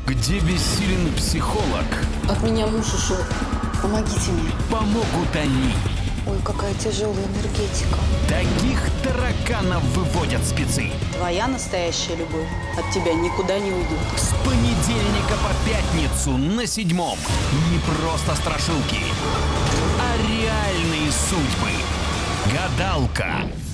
где бессилен психолог, От меня муж ушел. Помогите мне. помогут они. Ой, какая тяжелая энергетика. Таких тараканов выводят спецы. Твоя настоящая любовь от тебя никуда не уйдет. С понедельника по пятницу на 7-м. Не просто страшилки, а реальные судьбы. Гадалка.